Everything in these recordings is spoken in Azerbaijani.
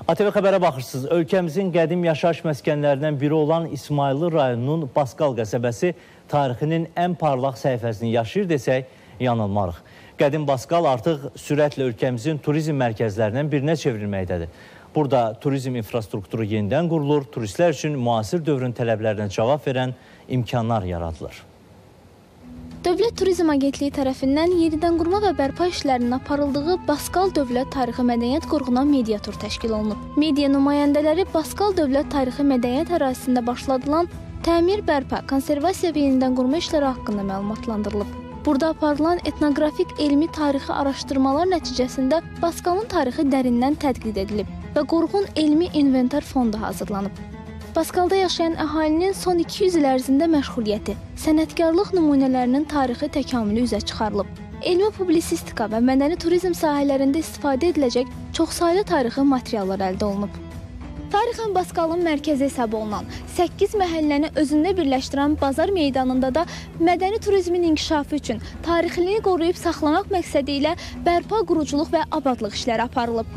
ATV xəbərə baxırsınız. Ölkəmizin qədim yaşayış məskənlərindən biri olan İsmayıllı rayonunun Baskal qəsəbəsi tarixinin ən parlaq səhifəsini yaşayır desək, yanılmarıq. Qədim Baskal artıq sürətlə ölkəmizin turizm mərkəzlərindən birinə çevrilməkdədir. Burada turizm infrastrukturu yenidən qurulur, turistlər üçün müasir dövrün tələblərinə cavab verən imkanlar yaradılır. Dövlət Turizm Agentliyi tərəfindən yenidən qurma və bərpa işlərinin aparıldığı Baskal Dövlət Tarixi Mədəniyyət Qurğuna media tur təşkil olunub. Media nümayəndələri Baskal Dövlət Tarixi Mədəniyyət ərazisində başladılan təmir, bərpa, konservasiya və yenidən qurma işləri haqqında məlumatlandırılıb. Burada aparılan etnoqrafik elmi tarixi araşdırmalar nəticəsində Baskalın tarixi dərindən tədqiq edilib və Qorğun Elmi İnventar Fondu hazırlanıb. Baskalda yaşayan əhalinin son 200 il ərzində məşğuliyyəti, sənətkarlıq nümunələrinin tarixi təkamülü üzə çıxarılıb. Elmi publisistika və mədəni turizm sahələrində istifadə ediləcək çoxsaylı tarixi materiallar əldə olunub. Tarixən Baskalın mərkəzi hesab olunan 8 məhəlləni özündə birləşdirən bazar meydanında da mədəni turizmin inkişafı üçün tarixliliyi qoruyub saxlamaq məqsədi ilə bərpa, quruculuq və abadlıq işləri aparılıb.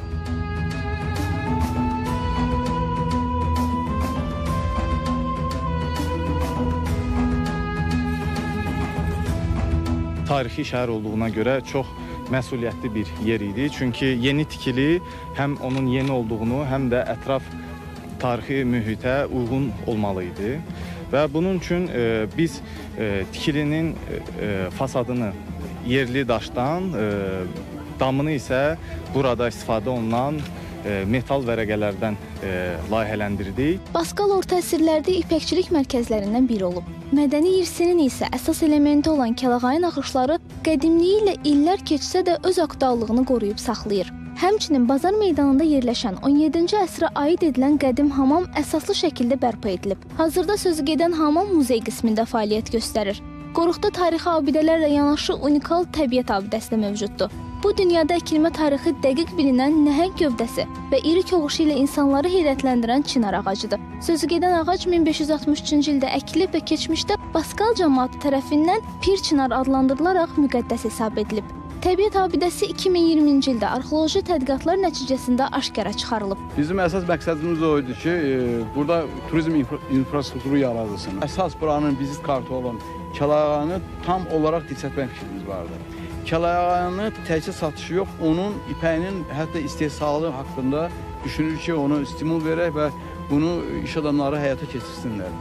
Tarixi şəhər olduğuna görə çox məsuliyyətli bir yer idi. Çünki yeni tikili həm onun yeni olduğunu, həm də ətraf tarixi mühitə uyğun olmalı idi. Və bunun üçün biz tikilinin fasadını yerli daşdan, damını isə burada istifadə olunan metal vərəqələrdən layihələndirdik. Baskal orta əsrlərdə ipəkçilik mərkəzlərindən biri olub. Mədəni irsinin isə əsas elementi olan kəlağayın axışları qədimliyi ilə illər keçsə də öz aktuallığını qoruyub saxlayır. Həmçinin bazar meydanında yerləşən 17-ci əsrə aid edilən qədim hamam əsaslı şəkildə bərpa edilib. Hazırda sözü gedən hamam muzey qismində fəaliyyət göstərir. Qoruqda tarixi abidələrlə yanaşı unikal təbiət abidəsi də mövcuddur. Bu dünyada əkilmə tarixi dəqiq bilinən nəhəng gövdəsi və iri koğuşu ilə insanları heyrətləndirən çinar ağacıdır. Sözü gedən ağac 1563-cü ildə əkilib və keçmişdə Baskal cəmaatı tərəfindən Pir Çinar adlandırılaraq müqəddəs hesab edilib. Təbiət abidəsi 2020-ci ildə arxeoloji tədqiqatlar nəticəsində aşkara çıxarılıb. Bizim əsas məqsədimiz o idi ki, burada turizm infrastrukturu yaradılsın. Əsas buranın vizit kartı olan Kəlağayını tam olaraq dirçətmək fikrimiz vardı. Kəlağayını təkcə satışı yox, onun ipəyinin hətta istehsalı haqqında düşünür ki, onu stimul verək və bunu iş adamları həyata keçirsinlər.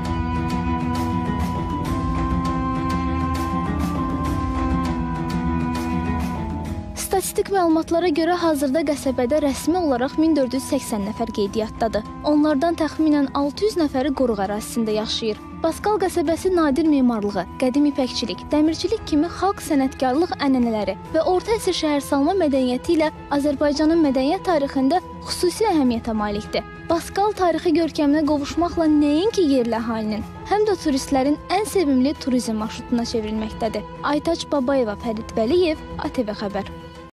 Statistik məlumatlara görə hazırda qəsəbədə rəsmi olaraq 1480 nəfər qeydiyyatdadır. Onlardan təxminən 600 nəfəri qoruq ərazisində yaşayır. Baskal qəsəbəsi nadir memarlığı, qədim ipəkçilik, dəmirçilik kimi xalq sənətkarlıq ənənələri və orta əsr şəhərsalma mədəniyyəti ilə Azərbaycanın mədəniyyət tarixində xüsusi əhəmiyyətə malikdir. Baskal tarixi görkəminə qovuşmaqla nəinki yerli əhalinin, həm də turistlərin ən sevimli turizm marşrutuna çevrilməkdədir. Aytaç Babayeva, Fərid Vəliyev, ATV Xəbər.